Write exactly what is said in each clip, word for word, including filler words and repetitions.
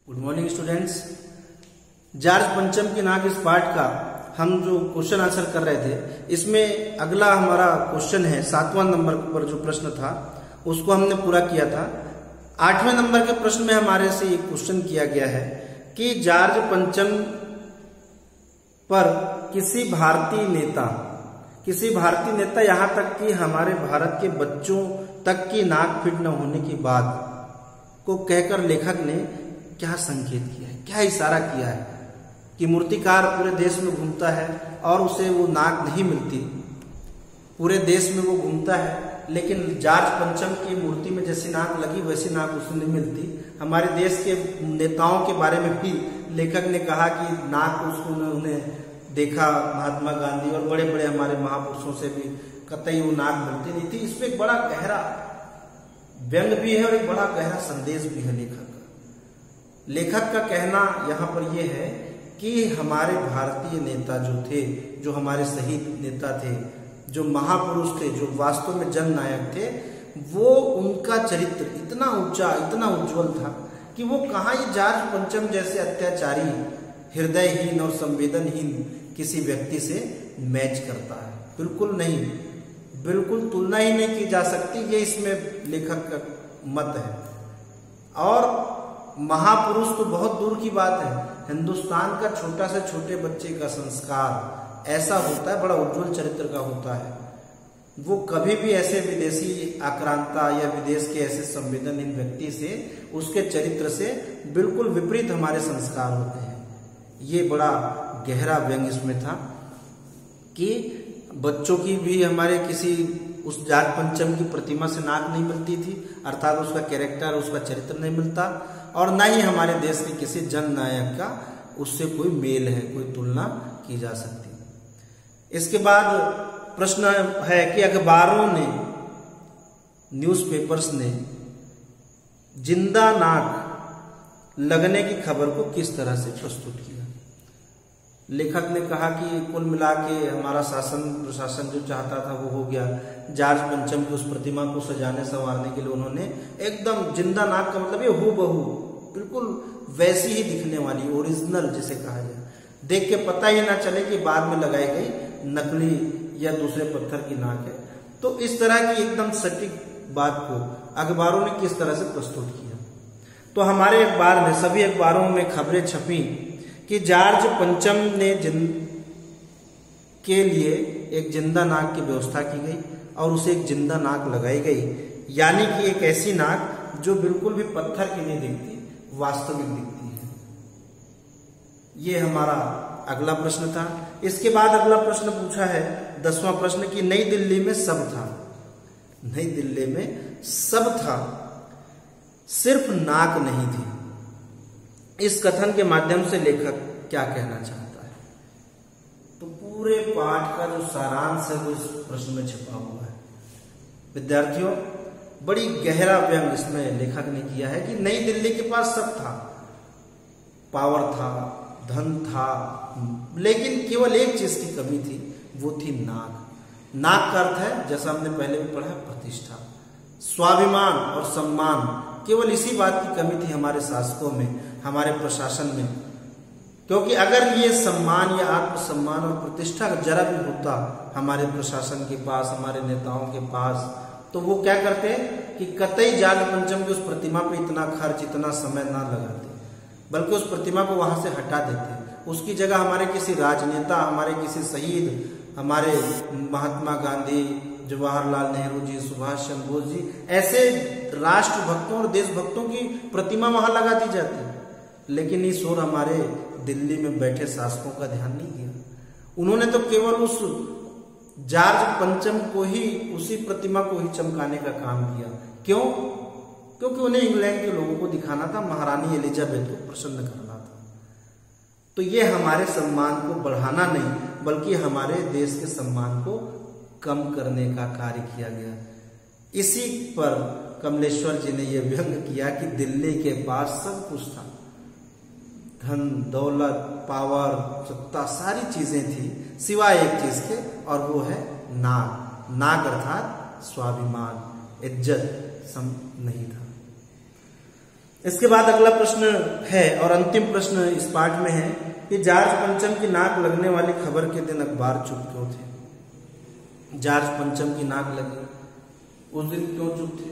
Good morning students. George पंचम की नाक इस पार्ट का हम जो क्वेश्चन आंसर कर रहे थे, इसमें अगला हमारा क्वेश्चन है सातवां नंबर पर जो प्रश्न था उसको हमने पूरा किया था। आठवें नंबर के प्रश्न में हमारे से एक क्वेश्चन किया गया है कि जॉर्ज पंचम पर किसी भारतीय नेता किसी भारतीय नेता यहाँ तक कि हमारे भारत के बच्चों तक की नाक फिट न होने की बात को कहकर लेखक ने क्या संकेत किया है, क्या इशारा किया है कि मूर्तिकार पूरे देश में घूमता है और उसे वो नाक नहीं मिलती। पूरे देश में वो घूमता है लेकिन जॉर्ज पंचम की मूर्ति में जैसी नाक लगी वैसी नाक उसे नहीं मिलती। हमारे देश के नेताओं के बारे में भी लेखक ने कहा कि नाक उसको उन्हें देखा, महात्मा गांधी और बड़े बड़े हमारे महापुरुषों से भी कतई वो नाक मिलती नहीं थी। इसमें एक बड़ा गहरा व्यंग भी है और एक बड़ा गहरा संदेश भी है लेखक का। लेखक का कहना यहाँ पर यह है कि हमारे भारतीय नेता जो थे, जो हमारे शहीद नेता थे, जो महापुरुष थे, जो वास्तव में जननायक थे, वो उनका चरित्र इतना ऊंचा, इतना उज्जवल था कि वो कहाँ ये जॉर्ज पंचम जैसे अत्याचारी, हृदयहीन और संवेदनहीन किसी व्यक्ति से मैच करता है। बिल्कुल नहीं, बिल्कुल तुलना ही नहीं की जा सकती, ये इसमें लेखक का मत है। और महापुरुष तो बहुत दूर की बात है, हिंदुस्तान का छोटा से छोटे बच्चे का संस्कार ऐसा होता है, बड़ा उज्जवल चरित्र का होता है। वो कभी भी ऐसे विदेशी आक्रांता या विदेश के ऐसे संवेदनहीन व्यक्ति से, उसके चरित्र से बिल्कुल विपरीत हमारे संस्कार होते हैं। ये बड़ा गहरा व्यंग इसमें था कि बच्चों की भी हमारे किसी उस जॉर्ज पंचम की प्रतिमा से नाक नहीं मिलती थी, अर्थात उसका कैरेक्टर, उसका चरित्र नहीं मिलता, और न ही हमारे देश के किसी जननायक का उससे कोई मेल है, कोई तुलना की जा सकती। इसके बाद प्रश्न है कि अखबारों ने, न्यूज़पेपर्स ने जिंदा नाक लगने की खबर को किस तरह से प्रस्तुत किया। लेखक ने कहा कि कुल मिला के हमारा शासन प्रशासन जो चाहता था वो हो गया। जॉर्ज पंचम की उस प्रतिमा को सजाने संवारने के लिए उन्होंने एकदम जिंदा नाक का मतलब ये हूबहू बिल्कुल वैसी ही दिखने वाली, ओरिजिनल जिसे कहा जाए, देख के पता ही ना चले कि बाद में लगाई गई नकली या दूसरे पत्थर की नाक है। तो इस तरह की एकदम सटीक बात को अखबारों ने किस तरह से प्रस्तुत किया। तो हमारे अखबार में, सभी अखबारों में खबरें छपी कि जॉर्ज पंचम ने जिन के लिए एक जिंदा नाक की व्यवस्था की गई और उसे एक जिंदा नाक लगाई गई, यानी कि एक ऐसी नाक जो बिल्कुल भी पत्थर की नहीं दिखती, वास्तविक दिखती है। ये हमारा अगला प्रश्न था। इसके बाद अगला प्रश्न पूछा है, दसवां प्रश्न, कि नई दिल्ली में सब था। नई दिल्ली में सब था, सिर्फ नाक नहीं थी। इस कथन के माध्यम से लेखक क्या कहना चाहता है? तो पूरे पाठ का जो सारांश है वो इस प्रश्न में छिपा हुआ है। विद्यार्थियों, बड़ी गहरा व्यंग इसमें लेखक ने किया है कि नई दिल्ली के पास सब था, पावर था, धन था, लेकिन केवल एक चीज की कमी थी, वो थी नाक। नाक का अर्थ है, जैसा हमने पहले भी पढ़ा, प्रतिष्ठा, स्वाभिमान और सम्मान। केवल इसी बात की कमी थी हमारे शासकों में, हमारे प्रशासन में। क्योंकि अगर ये सम्मान या आत्मसम्मान और प्रतिष्ठा जरा भी होता हमारे प्रशासन के पास, हमारे नेताओं के पास, तो वो क्या करते कि कतई जॉर्ज पंचम की उस प्रतिमा पे इतना खर्च, इतना समय ना लगाते, बल्कि उस प्रतिमा को वहां से हटा देते। उसकी जगह हमारे किसी राजनेता, हमारे किसी शहीद, हमारे महात्मा गांधी, जवाहरलाल नेहरू जी, सुभाष चंद्र बोस जी, ऐसे राष्ट्रभक्तों और देशभक्तों की प्रतिमा वहां लगा दी जाती। लेकिन इस ओर हमारे दिल्ली में बैठे शासकों का ध्यान नहीं दिया। उन्होंने तो केवल उस जॉर्ज पंचम को ही, उसी प्रतिमा को ही चमकाने का काम किया। क्यों? क्योंकि उन्हें इंग्लैंड के लोगों को दिखाना था, महारानी एलिजाबेथ को प्रसन्न करना था। तो ये हमारे सम्मान को बढ़ाना नहीं, बल्कि हमारे देश के सम्मान को कम करने का कार्य किया गया। इसी पर कमलेश्वर जी ने यह व्यंग किया कि दिल्ली के पास सब कुछ था, धन, दौलत, पावर, सत्ता, सारी चीजें थी, सिवाय एक चीज के, और वो है नाक। नाक अर्थात स्वाभिमान, इज्जत सम नहीं था। इसके बाद अगला प्रश्न है और अंतिम प्रश्न इस पाठ में है कि जॉर्ज पंचम की नाक लगने वाली खबर के दिन अखबार चुप क्यों थे? जॉर्ज पंचम की नाक लगी उस दिन क्यों चुप थे?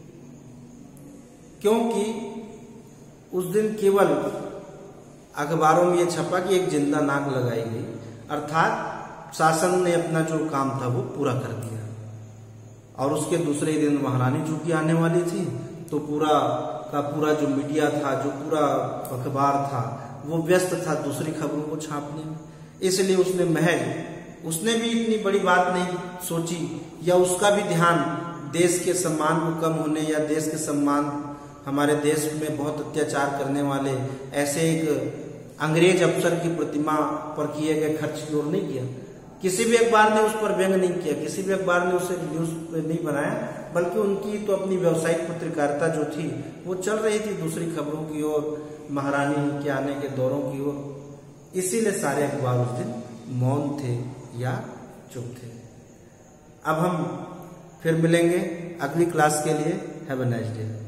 क्योंकि उस दिन केवल अखबारों में यह छपा कि एक जिंदा नाक लगाई गई, अर्थात शासन ने अपना जो काम था वो पूरा कर दिया। और उसके दूसरे दिन महारानी चूंकि आने वाली थी तो पूरा का पूरा जो मीडिया था, जो पूरा अखबार था, वो व्यस्त था दूसरी खबरों को छापने में। इसलिए उसने महज उसने भी इतनी बड़ी बात नहीं सोची या उसका भी ध्यान देश के सम्मान को कम होने या देश के सम्मान, हमारे देश में बहुत अत्याचार करने वाले ऐसे एक अंग्रेज अफसर की प्रतिमा पर किए गए खर्च की ओर नहीं किया। किसी भी अखबार ने उस पर व्यंग नहीं किया, किसी भी अखबार ने उसे न्यूज नहीं बनाया, बल्कि उनकी तो अपनी व्यावसायिक पत्रकारिता जो थी वो चल रही थी दूसरी खबरों की ओर, महारानी के आने के दौरों की ओर। इसीलिए सारे अखबार उस दिन मौन थे या चुप थे। अब हम फिर मिलेंगे अगली क्लास के लिए। Have a nice day.